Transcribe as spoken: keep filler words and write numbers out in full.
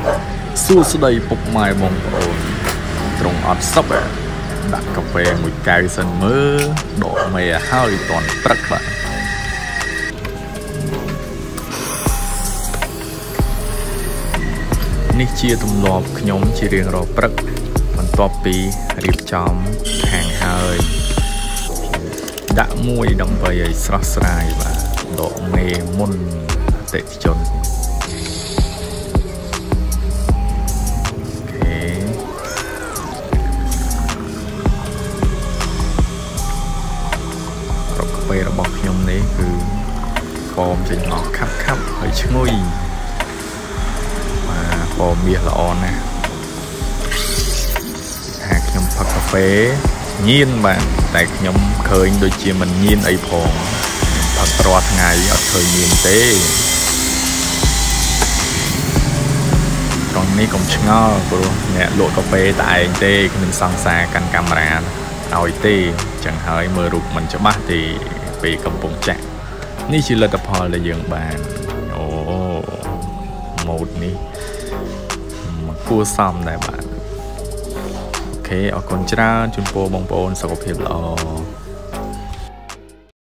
សួស្តីពុកម៉ែបងប្អូនត្រង់អត់សឹកដាក់កាហ្វេមួយកែវសិនមើលដកមេឲ្យហើយតន់ព្រឹកបាទនេះជាទម្លាប់ខ្ញុំជារៀងរាល់ព្រឹកបន្ទាប់ពីរៀបចំខាងហើយដាក់មួយដើម្បីឲ្យស្រស់ស្រាយបាទដកមេមុនអតិថិជនពេលរបស់ខ្ញុំនេះគឺហ្វមចេញមកខាប់ខាប់ហើយឈ្ងុយបាទហ្វមមាសល្អណាស់ថាខ្ញុំផឹកកាហ្វេញៀនបាទតែខ្ញុំឃើញដូចជាមិនញៀនអីផងផឹករាល់ថ្ងៃអត់ឃើញញៀនទេត្រង់នេះកុំឆ្ងល់ព្រោះអ្នកលក់កាហ្វេតែឯងទេគ្មានសង្សារកាន់កាមេរ៉ាឲ្យទេចឹងហើយមើលរូបមិនច្បាស់ទេពេលកំពុងចាក់នេះជាលទ្ធផលដែលយើងបានអូម៉ូដនេះមកគួរសមដែរបាទអូខេអរគុណច្រើនជូនពរបងប្អូនសុខភាពល្អ